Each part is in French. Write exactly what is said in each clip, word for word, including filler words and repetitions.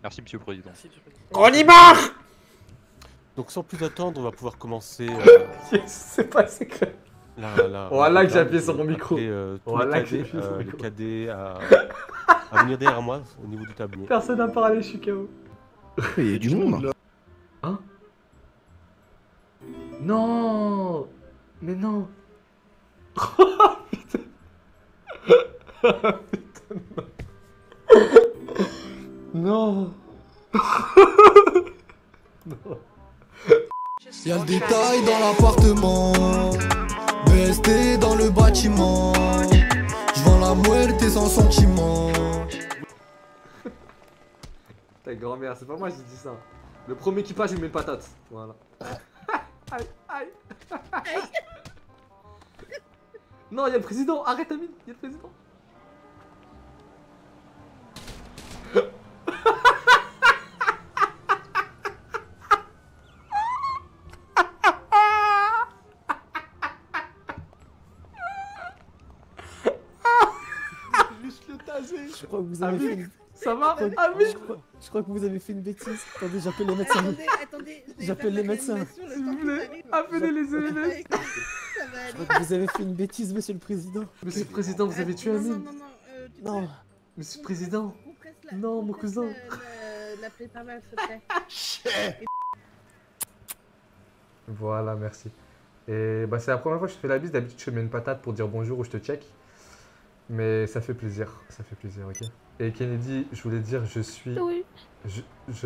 Merci, monsieur le président. On y marche. Donc sans plus attendre, on va pouvoir commencer. Euh, C'est pas c'est clair. la, la, Voilà la que j'ai appuyé sur mon micro. appeler, euh, tous Voilà les que j'ai cadets, appuyé sur mon euh, les micro. cadets à, à venir derrière moi au niveau du tablier. Personne n'a parlé, je suis K O. Il y a du monde là. Hein? Non. Mais non. Putain. Putain, non. Non. Y'a le détail dans l'appartement, V S T dans le bâtiment. J'vends la muerte sans sentiment. Ta grand-mère, c'est pas moi qui dis ça. Le premier qui passe, je lui mets une patate. Voilà. Aïe, aïe. Non, y'a le président. Arrête, Amine. Y'a le président. Juste le taser. Je crois que vous avez fait une... Ça va, je, Amine? je, crois... je crois que vous avez fait une bêtise. Attendez, j'appelle les médecins. Attendez, attendez. J'appelle les médecins. S'il vous plaît, appelez les E M S. Ça va Je aller. crois que vous avez fait une bêtise, monsieur le président. Monsieur le président, vous avez tué Non, Amine. non, non, non. euh, tu Non. peux- Monsieur le président. on presse la- Non, on mon presse cousin. la- la- L'appeler pas mal, s'il te plaît. Voilà, merci. Et bah, c'est la première fois que je te fais la bise. D'habitude, je te mets une patate pour dire bonjour ou je te check. Mais ça fait plaisir. Ça fait plaisir, ok. Et Kennedy, je voulais dire, je suis. Oui. Je. Je.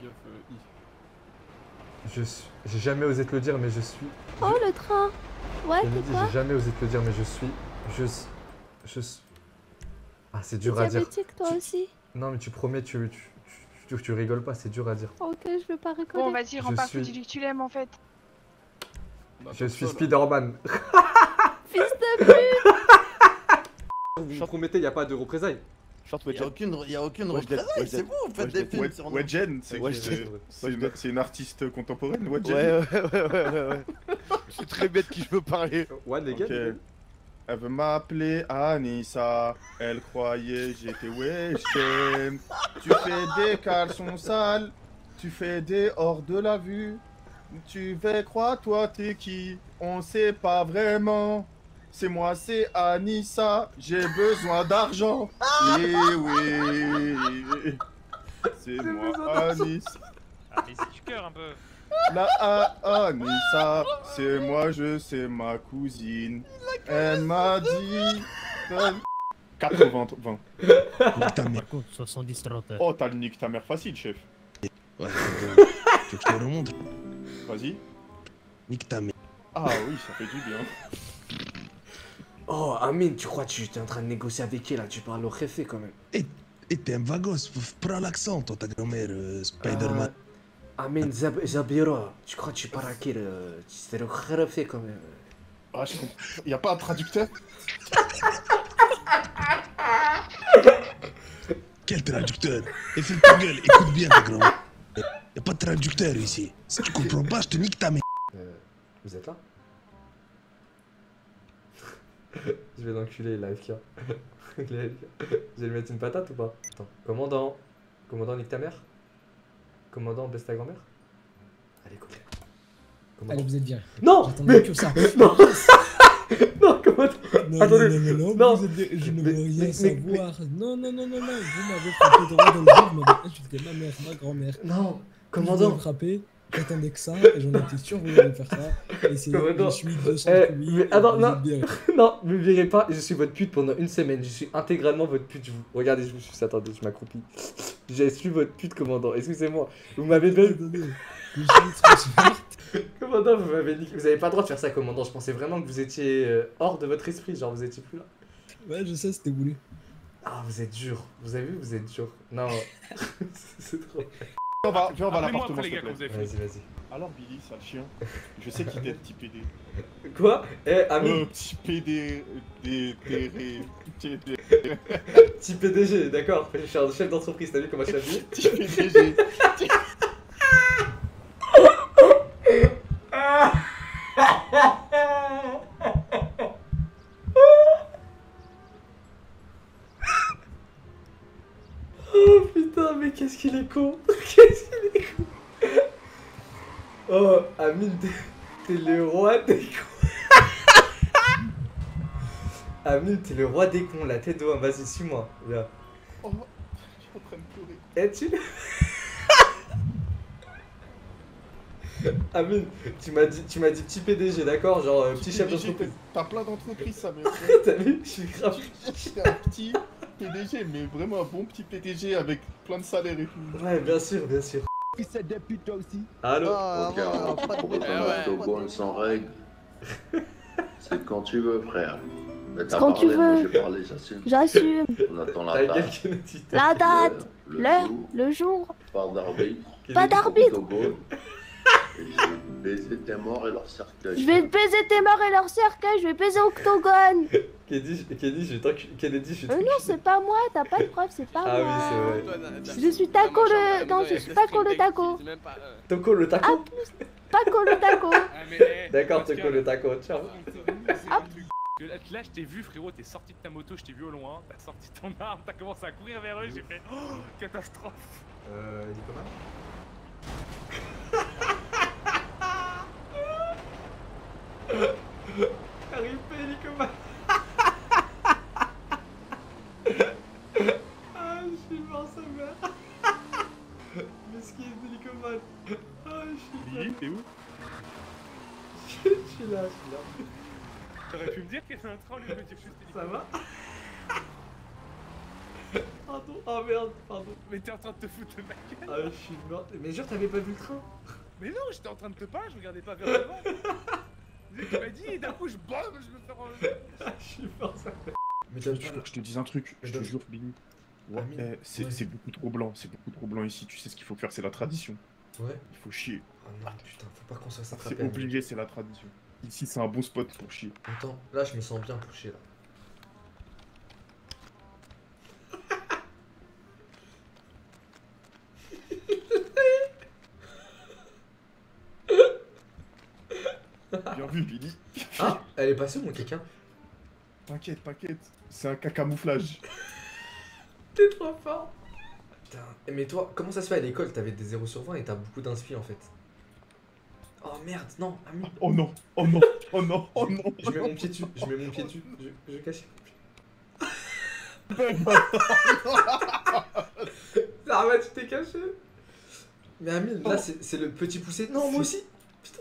Je suis. J'ai jamais osé te le dire, mais je suis. Oh, le train. Ouais, Kennedy, c'est quoi? j'ai jamais osé te le dire, mais je suis. Je. suis- Je. suis- Ah, c'est dur à dire. Diabétique, toi Tu- aussi. Non, mais tu promets, tu. Tu, tu, tu, tu rigoles pas, c'est dur à dire. Ok, je vais pas rigoler. Bon, vas-y, rends Je pas suis- dis que tu l'aimes en fait. Je suis Spider-Man. Fils de pute. Vous promettez, y a pas de représailles. Short Il y a Wedgen. aucune, il y a aucune Wedgen, représaille, Wedgen. c'est vous, vous faites des Wedgen. films sur nous. Wedgen, c'est Ok, c'est- c'est- c'est une, c'est une artiste contemporaine, Wedgen. Ouais, ouais, ouais, ouais, ouais, ouais. Je suis très bête qui je veux parler. One, les gars. Ok. Elle veut m'appeler Anissa, elle croyait j'étais Wedgen. Tu fais des caleçons sales, tu fais des hors de la vue. Tu fais croire toi t'es qui, on sait pas vraiment. C'est moi, c'est Anissa, j'ai besoin d'argent. Oui, oui. C'est moi, Anissa. Ah, mais c'est du cœur un peu. La A- Anissa, c'est moi, je sais ma cousine. Elle m'a dit. quatre-vingts, vingt. Par contre, soixante-dix trente. Oh, t'as le nick ta mère facile, chef. Ouais, tu veux que je te le remonte? Vas-y. Nique ta mère. Ah oui, ça fait du bien. Oh, Amine, tu crois que tu es en train de négocier avec qui là? Tu parles au réfé quand même. Et t'es un vagos, prends l'accent, toi, ta grand-mère, euh, Spider-Man. Euh, Amine Zab Zabira, tu crois que tu parles à qui là? C'est le réfé quand même. Ah, je comprends. Y'a pas un traducteur? Quel traducteur? Et fais ta gueule, écoute bien, ta grand-mère. Y'a pas de traducteur ici. Si tu comprends pas, je te nique ta mère. Euh, vous êtes là? Je vais l'enculer, l'A F K. Je vais lui mettre une patate ou pas? Attends, commandant. Commandant, nique ta mère? Commandant, baisse ta grand-mère? Allez, coupez. Allez, vous êtes bien. Non! J'attendais Mais... que ça. Non! Non, commandant! Non, Attendez. non, non, non, Non. vous êtes des- je ne Mais- veux rien mais- mais- savoir. Non, non, non, non, non, vous m'avez frappé droit dans le dos, vous m'avez insulté ma mère, ma grand-mère. Non! Vous Commandant! m'avez frappé, j'attendais que ça, et j'en étais sûr que vous allez faire ça. Et c'est, Commandant. je suis deux cents Eh, oui, mais- attends, vous non. êtes bien. Non, me virez pas, je suis votre pute pendant une semaine. Je suis intégralement votre pute. Je vous... Regardez, je vous suis. Attendez, je m'accroupis. J'ai su votre pute, commandant. Excusez-moi. Vous m'avez Attendez, bien. attendez. Je suis trop smart. Commandant, vous m'avez dit. Vous avez pas le droit de faire ça, commandant. Je pensais vraiment que vous étiez euh, hors de votre esprit. Genre, vous étiez plus là. Ouais, je sais, c'était voulu. Ah, vous êtes dur. Vous avez vu, vous êtes dur. Non, c'est trop. On va, viens, on va à Appelez-moi l'appartement, après, s'il les te gars, quand plaît. vous avez fini. Vas-y, vas-y. Alors, Billy, sale chien, je sais qu'il t'aide, petit P D. Quoi? Eh, Amine, Euh, petit P D. Des. Des. Des. Des. petit P D G, d'accord. Je suis un chef d'entreprise. T'as vu comment je suis habillé? Petit P D G. Oh putain, mais qu'est-ce qu'il est con. Qu'est-ce qu'il est con. Oh, Amine, t'es t'es le roi des cons. Amine, t'es le roi des cons, la tête de homme. Vas-y, suis-moi. Viens. Oh, je suis en train de pleurer. Eh, tu... Amine, tu m'as dit, tu m'as dit petit P D G, d'accord? Genre euh, petit chef d'entreprise. T'as plein d'entreprises, ça, mais. T'as vu? Je suis grave. J'étais un petit P D G, mais vraiment un bon petit P D G avec plein de salaire et tout. Ouais, bien sûr, bien sûr. Fils de pute, toi aussi. Allô? Ah, Ok, voilà, alors, pas de pour bêtises. ton octogone sans règle, c'est quand tu veux, frère. Mais t'as Quand tu parlé, moi veux. j'ai parlé, j'assume. J'assume. On attend T'as la une gueule date, qui nous dit. La date, le l'heure, jour, le jour. pas d'arbitre, Pas d'arbitre. octogone, et je vais baiser tes morts et leur cercueil. Je vais te baiser tes morts et leur cercueil, je vais baiser Octogone. Kennedy, Kennedy, je vais t'enculer. Kennedy, je vais Euh, non, t'enculer. c'est pas moi, t'as pas de preuve, c'est pas Ah moi. oui, c'est vrai. Je suis Taco le. Non, je suis Paco le Taco. Toco le taco? Ah, plus. Paco le Taco. D'accord, Toco le taco, ciao. Là, là, je t'ai vu, frérot, t'es sorti de ta moto, je t'ai vu au loin, t'as sorti ton arme, t'as commencé à courir vers eux, j'ai fait oh, catastrophe. Euh, Nicolas? Arrive pas, Nicolas. Ah, je suis mort, sa mère. Mesquine de Nicolas. Ah, je suis là. Billy, t'es où? Je suis là, je suis là. T'aurais pu me dire qu'il y avait un train, lui, me dire juste Ça va? Pardon, oh merde, pardon. Mais t'es en train de te foutre de ma gueule. Ah, je suis mort. Mais jure, t'avais pas vu le train? Mais non, j'étais en train de te parler, je regardais pas vers devant. Tu m'as dit, et d'un coup, je bam, je me fais enlever. Ah, je suis mort, ça fait. Mais Je veux que je te dise un truc, je te donne- jure, Billy. Ouais, Amine, eh, c'est ouais. c'est beaucoup trop blanc, c'est beaucoup trop blanc ici. Tu sais ce qu'il faut faire, c'est la tradition. Ouais. Il faut chier. Oh non, putain, faut pas qu'on se fasse C'est attraper. Amine. obligé, c'est la tradition. Ici, c'est un bon spot pour chier. Attends, là, je me sens bien pour chier, là. Bien vu, Billy. Ah, elle est passée ou mon quelqu'un? T'inquiète, t'inquiète. C'est un cacamouflage. T'es trop fort. Putain, mais toi, comment ça se fait à l'école? T'avais des zéro sur vingt et t'as beaucoup d'inspi en fait. Oh merde, non, Amine. Oh non, oh non, oh non, oh non. Je mets mon pied dessus, je mets mon pied dessus, je, je cache. Ça va, tu t'es caché. Mais Amine, là c'est c'est le petit poussé. Non, moi aussi. Putain.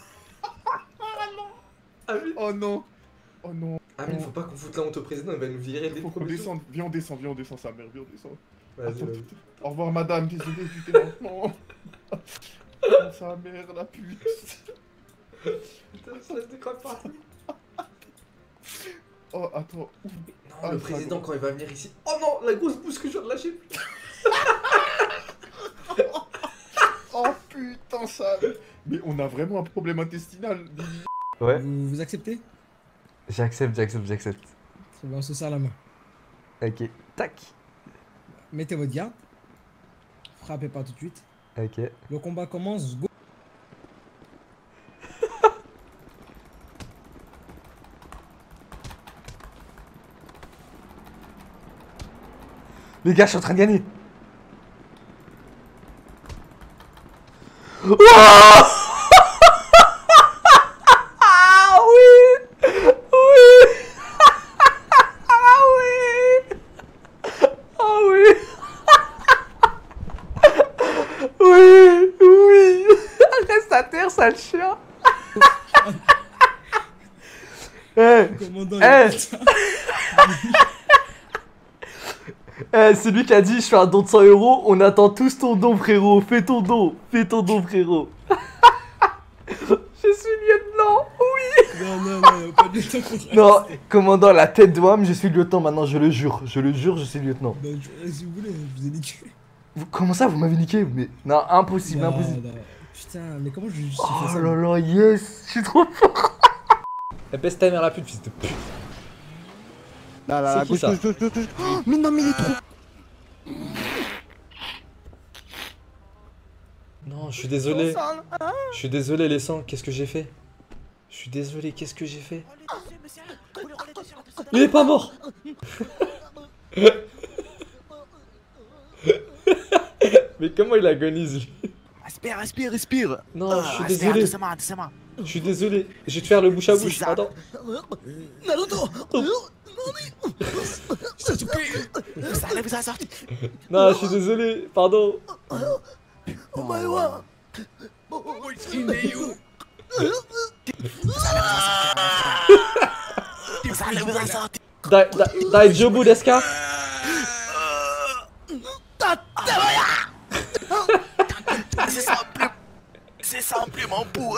Amine. Oh non, oh non. Amine, faut pas qu'on foute la honte au président, il va nous virer dès le Faut qu'on premier jour. descende, viens on descend, viens on descend sa mère, viens on descend. Vas-y, Attends, vas-y. Au revoir madame, désolé du dérangement. Oh, sa mère, la pute. Putain, ça se décroît pas. Oh, attends. Non, Ah, le ça président va. quand il va venir ici. Oh non, la grosse pousse que je viens de lâcher. Oh putain, ça. Mais on a vraiment un problème intestinal, Billy. Ouais. Vous, vous acceptez? J'accepte, j'accepte, j'accepte. Très bien, on se serre la main. Ok, tac. Mettez votre garde. Frappez pas tout de suite. Ok. Le combat commence. Go. Les gars, je suis en train de gagner. Ah oui. Oui. Ah oui. Ah oui. Oui, oui. Reste à terre, sale chien. Eh, Commandant, eh. il- Eh, c'est lui qui a dit je fais un don de cent euros, on attend tous ton don frérot, fais ton don, fais ton don frérot. Je suis lieutenant, oui. Non, non, non, pas de temps pour Non, rester. commandant la tête de Wam, je suis lieutenant maintenant, je le jure, je le jure, je suis lieutenant. Ben, je- si vous voulez, je vous ai niqué. Vous- comment ça, vous m'avez niqué? Mais non, impossible, Non, impossible. non. Putain, mais comment je justifie Oh ça? là là, yes, je suis trop fort. Eh, baisse ta mère la pute, fils de pute. Là, là, C'est là, qui, gauche, ça gauche, gauche, gauche, gauche. Oh, mais non, mais il est trop. Non, je suis désolé. Je suis désolé, les sangs, qu'est-ce que j'ai fait? Je suis désolé, qu'est-ce que j'ai fait? Il est pas mort. Mais comment il agonise lui? Respire, respire, respire. Non, Ah, je suis respire, désolé. doucement, doucement. Je suis désolé. Je vais te faire le bouche à C'est bouche. ça. Attends. Naruto. Ça allait vous a sorti. Non, je suis désolé. Pardon. Omaewa. Ça allait vous a sorti. Dai, dai, dai, Jobu desu ka? C'est simple. C'est simplement pour.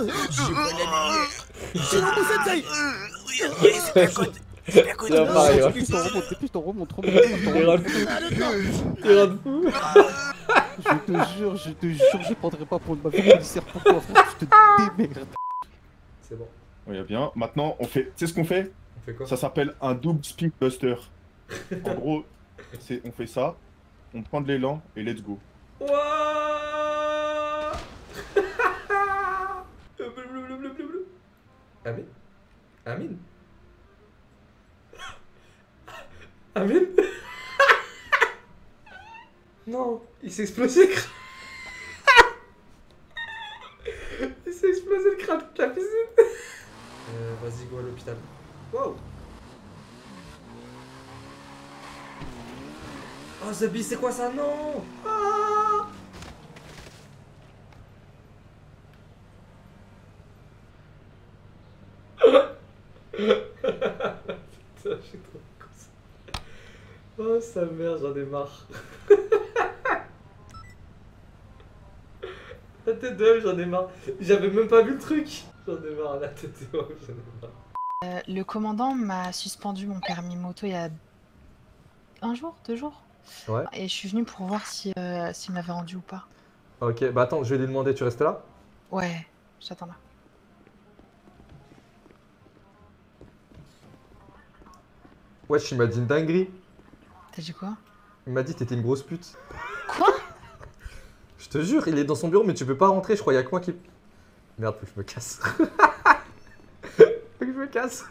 C'est l'homme sensei. Oui, c'est bien connu. C'est bien connu. C'est pareil, ouais. Depuis ton remonte, depuis ton remonte, remonte. Il rend fou. Il rend fou. Je te jure, je te jure, je prendrai pas pour une baffe policière pour toi, frère, je te démerde. C'est bon. Oui, bien. Maintenant, on fait. Tu sais ce qu'on fait? On fait quoi? Ça s'appelle un double speedbuster. En gros, c'est on fait ça, on prend de l'élan et let's go. Wouah. Amine? Amine? Amine? Non, il s'est explosé le crâne. Il s'est explosé le crâne de la piscine. Euh, vas-y, go à l'hôpital. Wow. Oh, Zabi, c'est quoi ça? Non. Ah. Putain, je suis trop con ça. Oh, sa mère, j'en ai marre. La tête de homme, j'en ai marre. J'avais même pas vu le truc. J'en ai marre, la tête de homme, j'en ai marre. Euh, le commandant m'a suspendu mon permis moto il y a un jour, deux jours. Ouais. Et je suis venue pour voir si, euh, s'il m'avait rendu ou pas. Ok, bah attends, je vais lui demander, tu restes là? Ouais, j'attends là. Wesh, il m'a dit une dinguerie. T'as dit quoi? Il m'a dit t'étais une grosse pute. Quoi? Je te jure, il est dans son bureau, mais tu peux pas rentrer, je crois, y'a que moi qui... Merde, faut que je me casse. Faut que je me casse.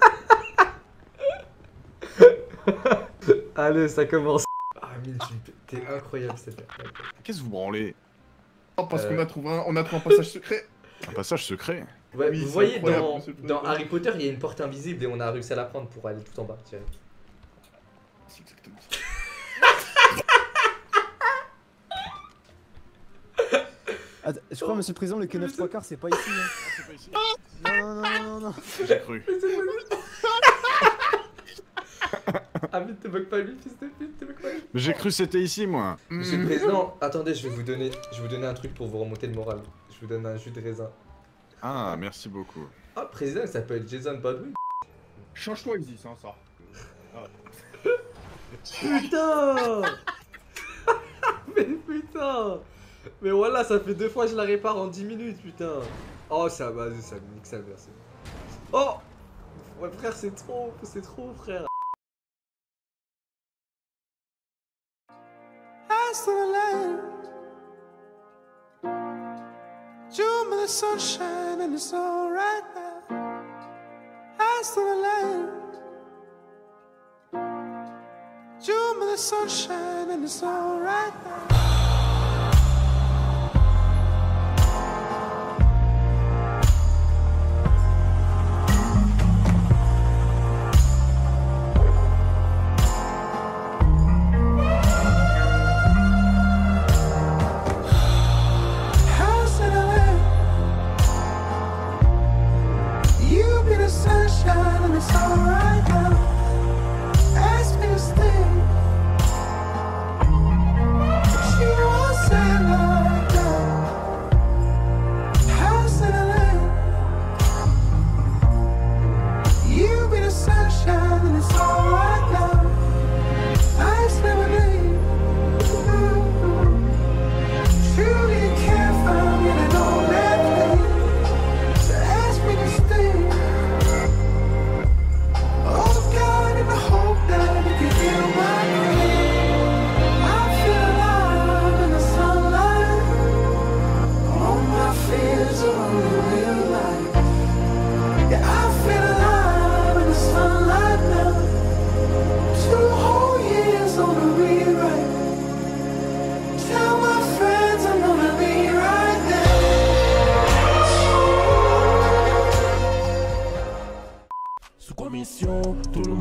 Allez, ça commence. Ah, Mille, t'es incroyable cette merde. Qu'est-ce que vous branlez? Oh, parce Euh. qu'on a trouvé un, on a trouvé un passage secret. Un passage secret? Ouais, Oui, vous c'est voyez, incroyable, dans, monsieur le dans président. Harry Potter, il y a une porte invisible et on a réussi à la prendre pour aller tout en bas. Tiens. C'est exactement ça. Attends, je crois, monsieur le président, le Q neuf trois quarts, c'est pas ici. Hein. C'est pas ici. Non, non, non, non, non. J'ai cru. Ah, vite, te moque pas lui, fils de pute, te moque pas lui. Mais j'ai cru que c'était ici, moi. Monsieur le président, attendez, je vais vous donner, je vais vous donner un truc pour vous remonter le moral. Je vous donne un jus de raisin. Ah, merci beaucoup. Ah, le président, il s'appelle Jason Baldwin. Change-toi, Isis, hein, ça. Putain. Mais putain. Mais voilà, ça fait deux fois que je la répare en dix minutes, putain. Oh, ça va, ça me nique sa mère, c'est bon. Oh. Ouais, frère, c'est trop, c'est trop, frère. Eyes to the land. June with the sunshine and it's all right now. Eyes to the land. June with the sunshine and it's all right now. Sunshine and it's alright now. Ask me to stay.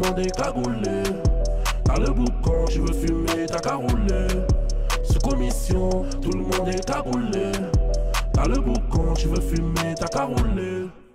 monde est cagoulé. T'as le boucan, tu veux fumer, t'as qu'à rouler. Sous commission, tout le monde est cagoulé. T'as le boucan, tu veux fumer, t'as qu'à rouler.